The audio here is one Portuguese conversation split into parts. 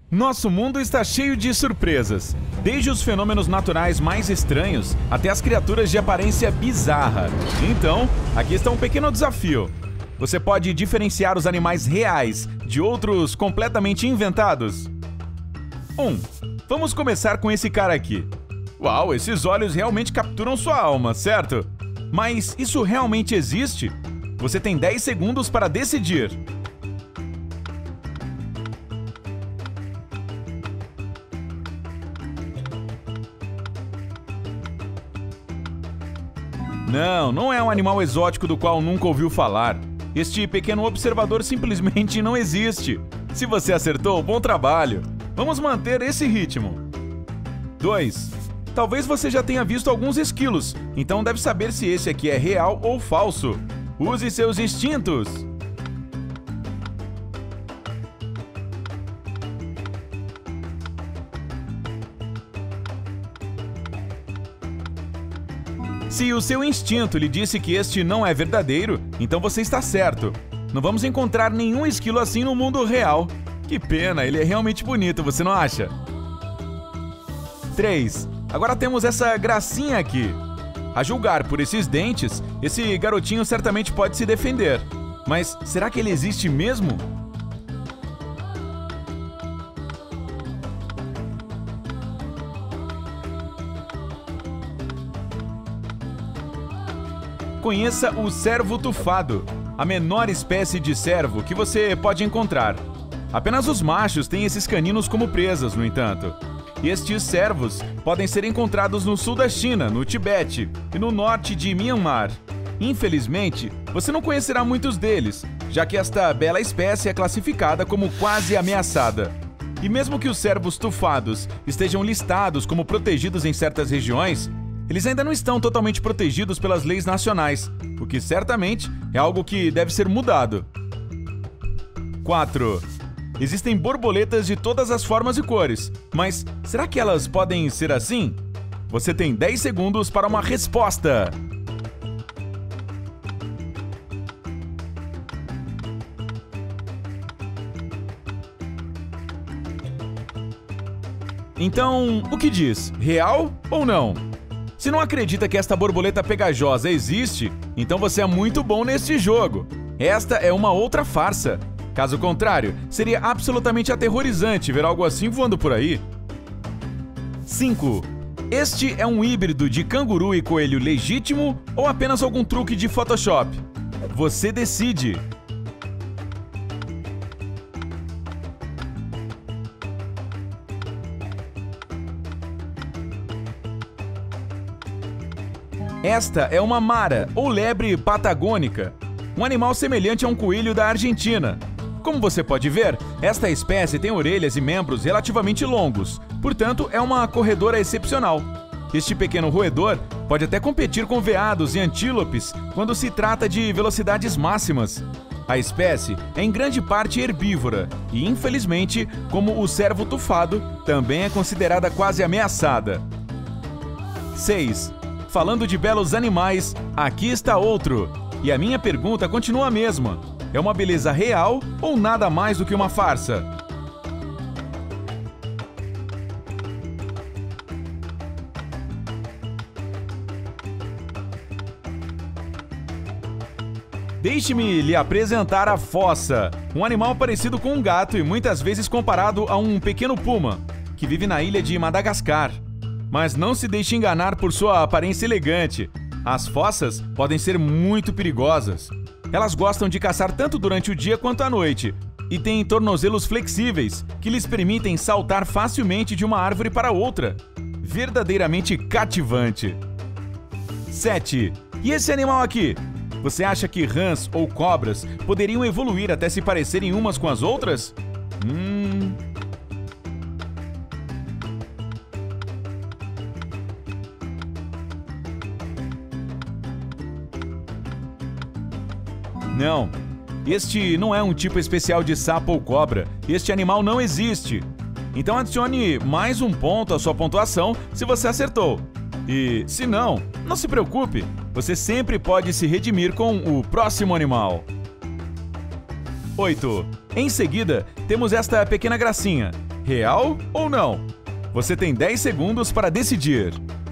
Nosso mundo está cheio de surpresas, desde os fenômenos naturais mais estranhos até as criaturas de aparência bizarra. Então, aqui está um pequeno desafio. Você pode diferenciar os animais reais de outros completamente inventados? 1. Vamos começar com esse cara aqui. Uau, esses olhos realmente capturam sua alma, certo? Mas isso realmente existe? Você tem 10 segundos para decidir. Não é um animal exótico do qual nunca ouviu falar. Este pequeno observador simplesmente não existe. Se você acertou, bom trabalho. Vamos manter esse ritmo. 2. Talvez você já tenha visto alguns esquilos, então deve saber se esse aqui é real ou falso. Use seus instintos. Se o seu instinto lhe disse que este não é verdadeiro, então você está certo. Não vamos encontrar nenhum esquilo assim no mundo real. Que pena, ele é realmente bonito, você não acha? 3. Agora temos essa gracinha aqui. A julgar por esses dentes, esse garotinho certamente pode se defender. Mas será que ele existe mesmo? Conheça o cervo tufado, a menor espécie de cervo que você pode encontrar. Apenas os machos têm esses caninos como presas, no entanto. Estes cervos podem ser encontrados no sul da China, no Tibete e no norte de Myanmar. Infelizmente, você não conhecerá muitos deles, já que esta bela espécie é classificada como quase ameaçada. E mesmo que os cervos tufados estejam listados como protegidos em certas regiões, eles ainda não estão totalmente protegidos pelas leis nacionais, o que certamente é algo que deve ser mudado. 4. Existem borboletas de todas as formas e cores, mas será que elas podem ser assim? Você tem 10 segundos para uma resposta. Então, o que diz? Real ou não? Se não acredita que esta borboleta pegajosa existe, então você é muito bom neste jogo. Esta é uma outra farsa. Caso contrário, seria absolutamente aterrorizante ver algo assim voando por aí. 5. Este é um híbrido de canguru e coelho legítimo ou apenas algum truque de Photoshop? Você decide. Esta é uma mara, ou lebre patagônica, um animal semelhante a um coelho da Argentina. Como você pode ver, esta espécie tem orelhas e membros relativamente longos, portanto é uma corredora excepcional. Este pequeno roedor pode até competir com veados e antílopes quando se trata de velocidades máximas. A espécie é em grande parte herbívora e, infelizmente, como o cervo tufado, também é considerada quase ameaçada. 6. Falando de belos animais, aqui está outro. E a minha pergunta continua a mesma. É uma beleza real ou nada mais do que uma farsa? Deixe-me lhe apresentar a fossa, um animal parecido com um gato e muitas vezes comparado a um pequeno puma, que vive na ilha de Madagascar. Mas não se deixe enganar por sua aparência elegante. As fossas podem ser muito perigosas. Elas gostam de caçar tanto durante o dia quanto à noite e têm tornozelos flexíveis que lhes permitem saltar facilmente de uma árvore para outra. Verdadeiramente cativante. 7. E esse animal aqui? Você acha que rãs ou cobras poderiam evoluir até se parecerem umas com as outras? Não, este não é um tipo especial de sapo ou cobra. Este animal não existe. Então adicione mais um ponto à sua pontuação se você acertou. E se não, não se preocupe. Você sempre pode se redimir com o próximo animal. 8. Em seguida, temos esta pequena gracinha. real ou não? Você tem 10 segundos para decidir.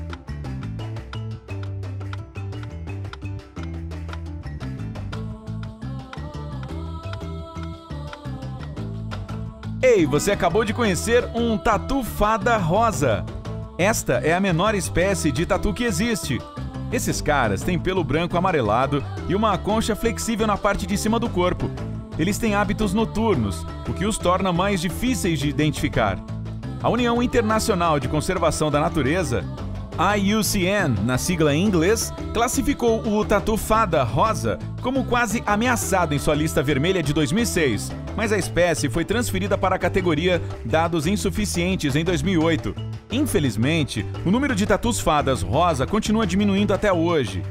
Ei, você acabou de conhecer um tatu fada rosa. Esta é a menor espécie de tatu que existe. Esses caras têm pelo branco amarelado e uma concha flexível na parte de cima do corpo. Eles têm hábitos noturnos, o que os torna mais difíceis de identificar. A União Internacional de Conservação da Natureza, IUCN, na sigla em inglês, classificou o tatu fada rosa como quase ameaçado em sua lista vermelha de 2006, mas a espécie foi transferida para a categoria Dados Insuficientes em 2008. Infelizmente, o número de tatus fadas rosa continua diminuindo até hoje.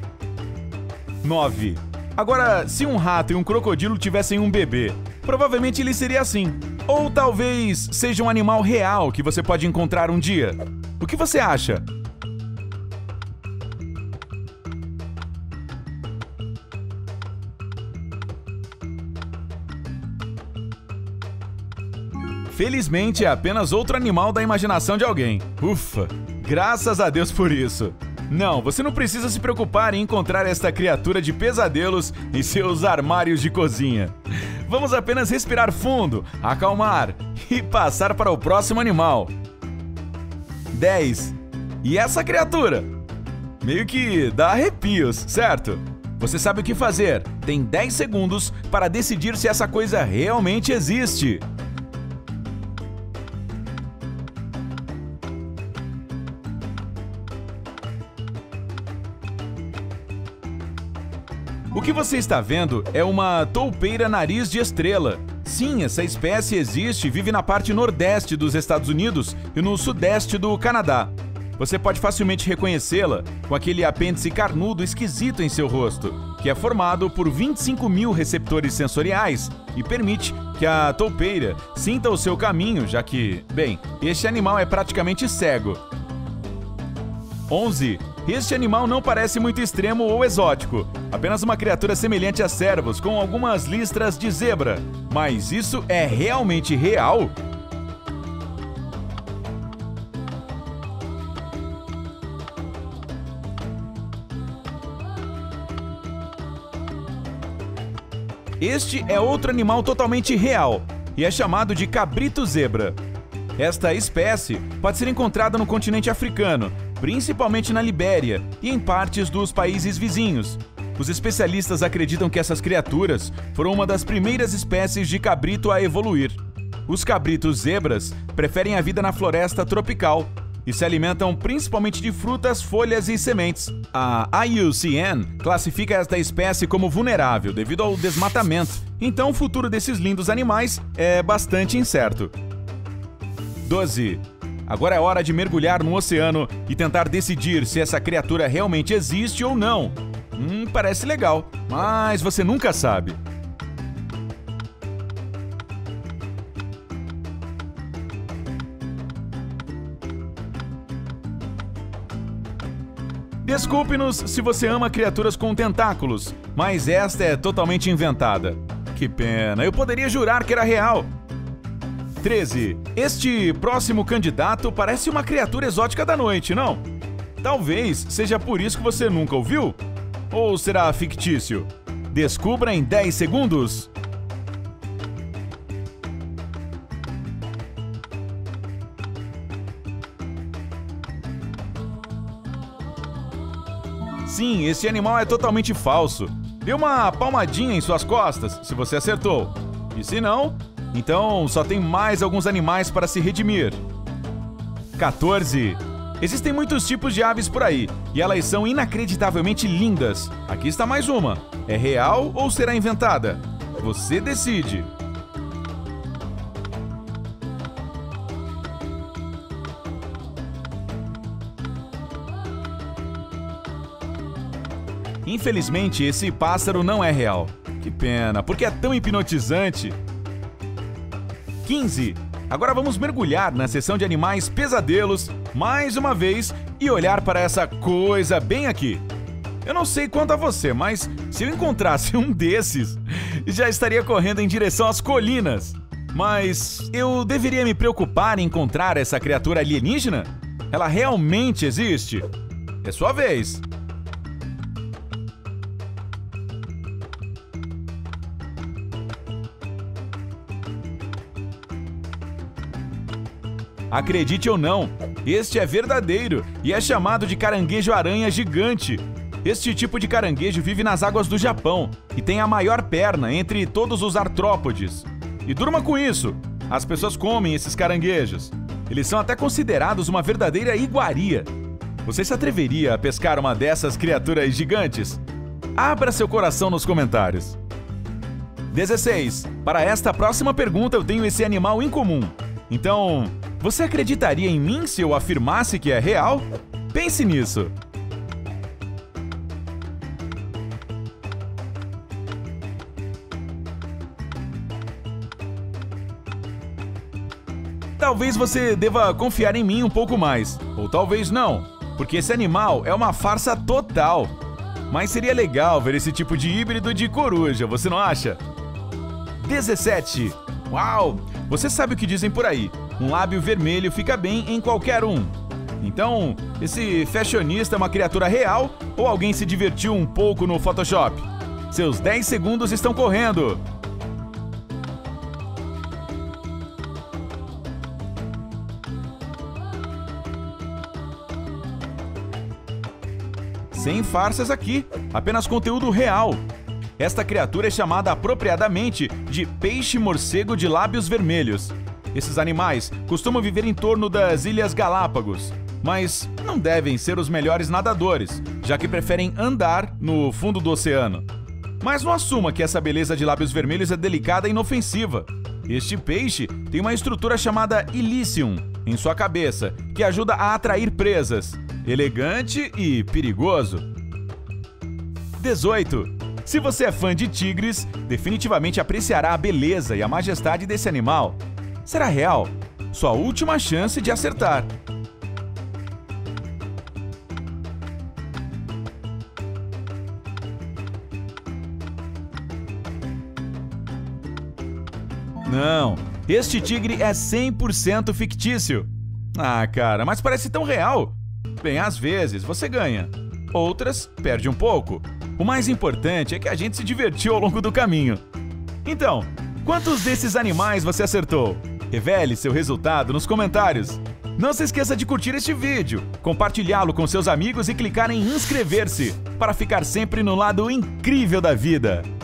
9. Agora, se um rato e um crocodilo tivessem um bebê, provavelmente ele seria assim. Ou talvez seja um animal real que você pode encontrar um dia. O que você acha? Felizmente é apenas outro animal da imaginação de alguém. Ufa! Graças a Deus por isso. Não, você não precisa se preocupar em encontrar esta criatura de pesadelos em seus armários de cozinha. Vamos apenas respirar fundo, acalmar e passar para o próximo animal. 10. E essa criatura? Meio que dá arrepios, certo? Você sabe o que fazer. Tem 10 segundos para decidir se essa coisa realmente existe. O que você está vendo é uma toupeira nariz de estrela. Sim, essa espécie existe e vive na parte nordeste dos Estados Unidos e no sudeste do Canadá. Você pode facilmente reconhecê-la com aquele apêndice carnudo esquisito em seu rosto, que é formado por 25 mil receptores sensoriais e permite que a toupeira sinta o seu caminho, já que, bem, este animal é praticamente cego. 11. Este animal não parece muito extremo ou exótico, apenas uma criatura semelhante a cervos com algumas listras de zebra. Mas isso é realmente real? Este é outro animal totalmente real e é chamado de cabrito zebra. Esta espécie pode ser encontrada no continente africano, principalmente na Libéria e em partes dos países vizinhos. Os especialistas acreditam que essas criaturas foram uma das primeiras espécies de cabrito a evoluir. Os cabritos zebras preferem a vida na floresta tropical e se alimentam principalmente de frutas, folhas e sementes. A IUCN classifica esta espécie como vulnerável devido ao desmatamento, então o futuro desses lindos animais é bastante incerto. 12. Agora é hora de mergulhar no oceano e tentar decidir se essa criatura realmente existe ou não. Parece legal, mas você nunca sabe. Desculpe-nos se você ama criaturas com tentáculos, mas esta é totalmente inventada. Que pena, eu poderia jurar que era real. 13. Este próximo candidato parece uma criatura exótica da noite, não? Talvez seja por isso que você nunca ouviu? Ou será fictício? Descubra em 10 segundos. Sim, esse animal é totalmente falso. Dê uma palmadinha em suas costas se você acertou. E se não, então só tem mais alguns animais para se redimir. 14. Existem muitos tipos de aves por aí, e elas são inacreditavelmente lindas. Aqui está mais uma. É real ou será inventada? Você decide. Infelizmente, esse pássaro não é real. Que pena, porque é tão hipnotizante. 15. Agora vamos mergulhar na seção de animais pesadelos, mais uma vez, e olhar para essa coisa bem aqui. Eu não sei quanto a você, mas se eu encontrasse um desses, já estaria correndo em direção às colinas. Mas eu deveria me preocupar em encontrar essa criatura alienígena? Ela realmente existe? É sua vez. Acredite ou não, este é verdadeiro e é chamado de caranguejo-aranha gigante. Este tipo de caranguejo vive nas águas do Japão e tem a maior perna entre todos os artrópodes. E durma com isso, as pessoas comem esses caranguejos. Eles são até considerados uma verdadeira iguaria. Você se atreveria a pescar uma dessas criaturas gigantes? Abra seu coração nos comentários. 16. Para esta próxima pergunta eu tenho esse animal em comum. Então, você acreditaria em mim se eu afirmasse que é real? Pense nisso. Talvez você deva confiar em mim um pouco mais, ou talvez não, porque esse animal é uma farsa total. Mas seria legal ver esse tipo de híbrido de coruja, você não acha? 17. Uau! Você sabe o que dizem por aí, um lábio vermelho fica bem em qualquer um. Então, esse fashionista é uma criatura real ou alguém se divertiu um pouco no Photoshop? Seus 10 segundos estão correndo. Sem farsas aqui, apenas conteúdo real. Esta criatura é chamada apropriadamente de peixe-morcego de lábios vermelhos. Esses animais costumam viver em torno das Ilhas Galápagos, mas não devem ser os melhores nadadores, já que preferem andar no fundo do oceano. Mas não assuma que essa beleza de lábios vermelhos é delicada e inofensiva. Este peixe tem uma estrutura chamada ilícium em sua cabeça, que ajuda a atrair presas. Elegante e perigoso. 18. Se você é fã de tigres, definitivamente apreciará a beleza e a majestade desse animal. Será real? Sua última chance de acertar. Não, este tigre é 100% fictício. Ah, cara, mas parece tão real. Bem, às vezes você ganha, outras perde um pouco. O mais importante é que a gente se divertiu ao longo do caminho. Então, quantos desses animais você acertou? Revele seu resultado nos comentários. Não se esqueça de curtir este vídeo, compartilhá-lo com seus amigos e clicar em inscrever-se para ficar sempre no lado incrível da vida.